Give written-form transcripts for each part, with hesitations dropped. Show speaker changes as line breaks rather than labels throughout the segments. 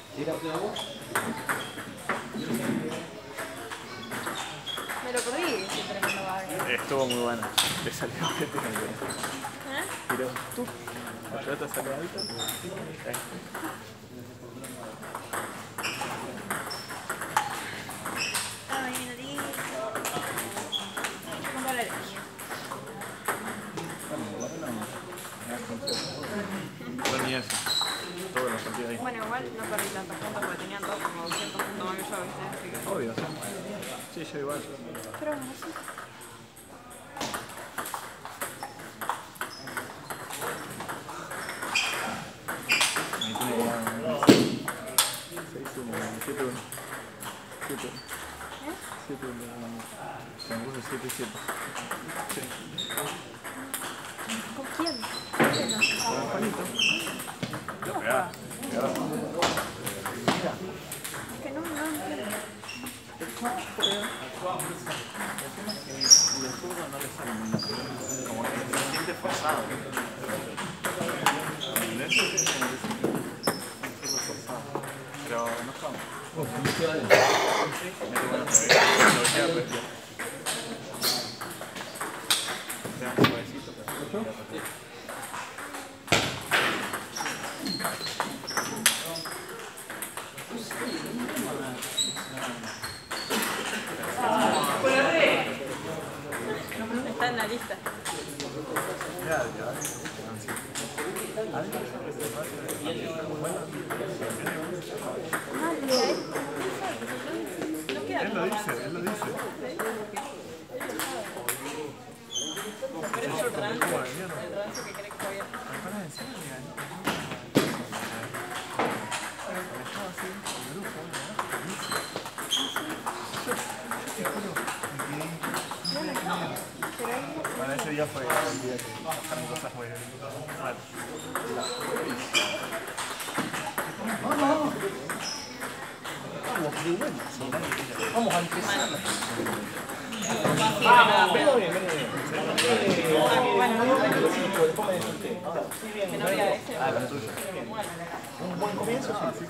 Me lo perdí, ese tremendo bug.
Estuvo muy bueno. Le salió gente en el
¿Eh?
Pero tú, la pelota sale alta.
Ay, nariz. ¿Cómo la leña?
Bueno, ni eso. Todos los partidos ahí.
Bueno, igual no perdí tantos puntos porque tenían todos como 200 puntos más que yo, ¿viste? Así que...
Obvio, sí. Sí, yo igual.
Pero no sé.
Me tiene que dar 6-1, 7-1. 7-1. 7-1. Se me puso 7-7. Sí.
¿Con quién?
Con Juanito. Lo pegaba.
Que no entiendo.
Los zurdos no les salen bien. Como que se siente forzado. ¿Entendés? Un zurdo forzado. Pero no estamos. Mete buenos revés. Lo queda perdido. Queda un suavecito, pero queda perdido.
Está en la lista. No queda
Él lo dice, él lo dice.
Pero es el rancio que cree que está bien.
Para en serio, estaba así en el grupo, bueno, ese día fue el día que pasaron cosas muy mal.
Vamos a empezar. Un buen comienzo, sí.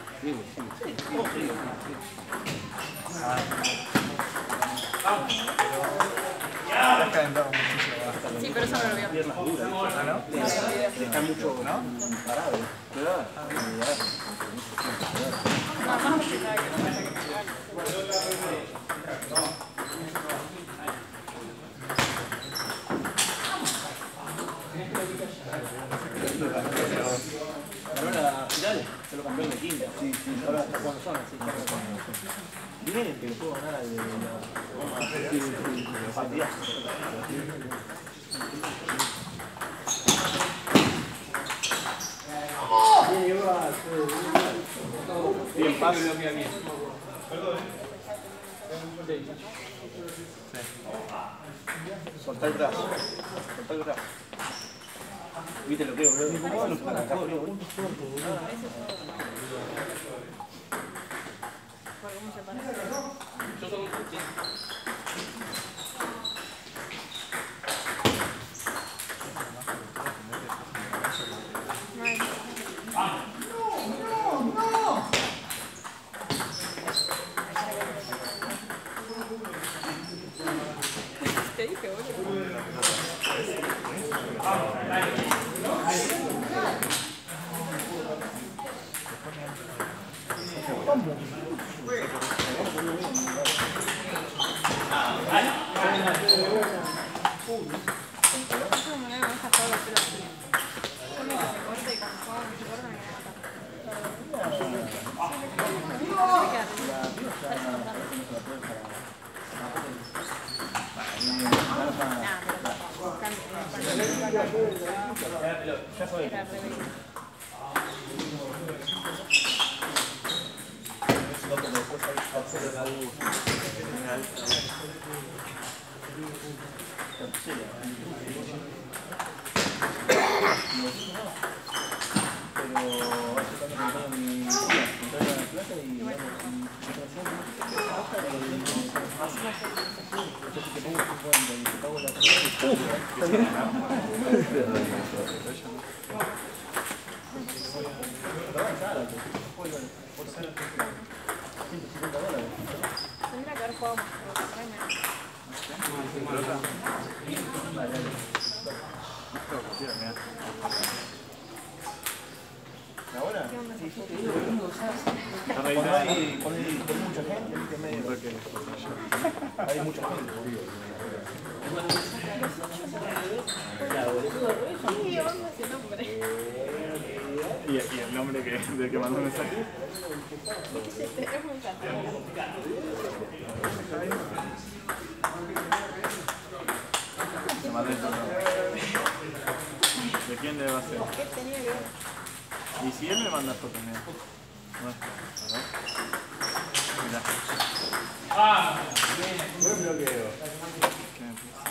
Ya calentamos muchísimo bastante.
Sí, pero eso no lo vio.
¿Ah, no?
Está mucho parado.
No, más porque sabe que no pasa que me gane.
Ganó la final, se lo campeón de quinta. Sí, ahora está jugando zona, sí. Bien, que le puedo ganar al de la partida. Bien, Pablo, bien, bien. Soltá el brazo. Soltá el brazo. Viste lo que es, boludo.
Por cómo se parece. Te dije, boludo. Esa manera me deja todo el pelo así. Con que se corte y con todo se corta me queda Tendría que haber jugado más, pero por ahí me...
¿Pelota? Esto, tira, mira.
¿Ahora?
¿Qué onda?
Sí, yo te
Está
Cuando
reina
hay,
ahí.
cuando hay mucha gente, ¿viste? Medio, hay mucha gente.
Sí, onda ese nombre.
¿Y el nombre del que mandó el mensaje?
Es muy fácil.
Se mandó el nombre. ¿De quién debe ser?
¿Qué tenía que ver?
Y si él me manda fotos, mira. Muestra, a ver. Mirá.
Buen bloqueo.
¿Qué me puso?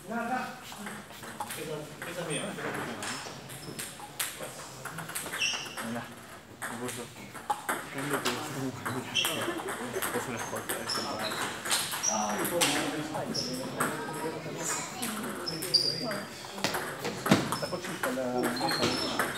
Mirá, me puso. ¿Dónde te puso? Es una foto, es un país.
Está cochita la...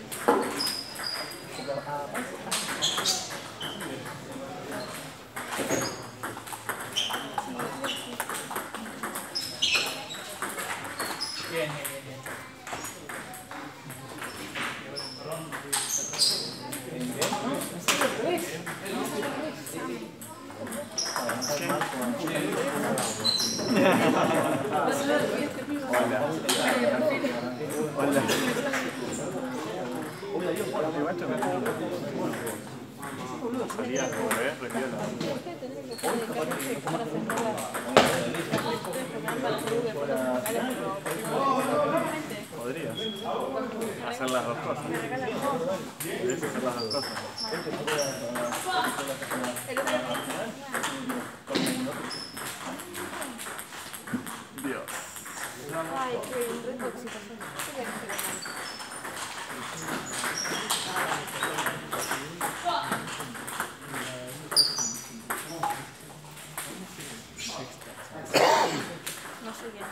Hola. Salía, retira la...
Ustedes tendrían que hacer dedicarse para sentarla. Ustedes tocan para hacer Google fotos locales, pero normalmente
Podrías hacer las dos cosas.
me regalan cosas.
Podrías hacer las dos cosas.
El otro día
Dios.
ay, qué intoxicación. ¿Qué querés que le mande? No sé qué.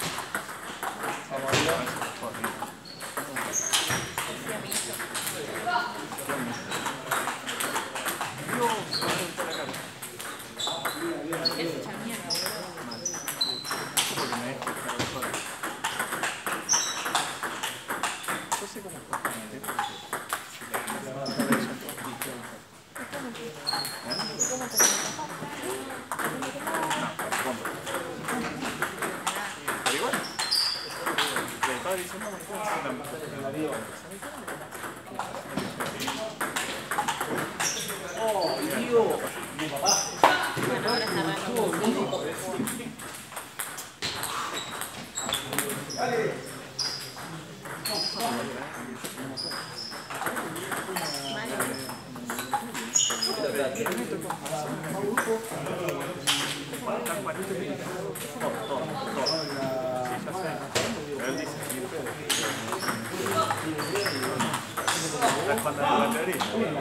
Decía mi hijo. Es hecha mierda,
Porque me deja estar solo. Yo sé cómo jugar con el teléfono. Si la gente se va a hacer eso,
¿Cómo te
pero igual. Le estaba diciendo que no hacer tampoco.
Bueno, ahora está raro.
Faltan 40 minutos. Todo. Sí, ya sé. Pero él dice, ¿estás jugando a la batería?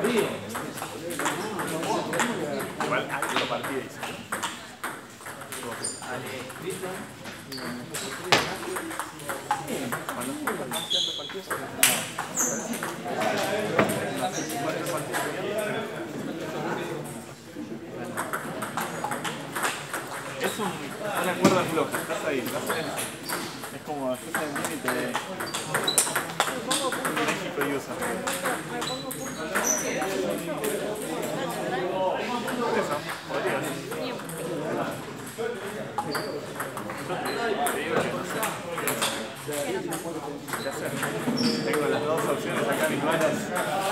Igual algo partido dice. Cuando están haciendo partidos, es una cuerda floja, estás ahí, es como estás en el límite de México y USA. Eso, podrías. Yo te digo que no sé. ¿Qué hacer? Tengo las dos opciones acá en mis manos.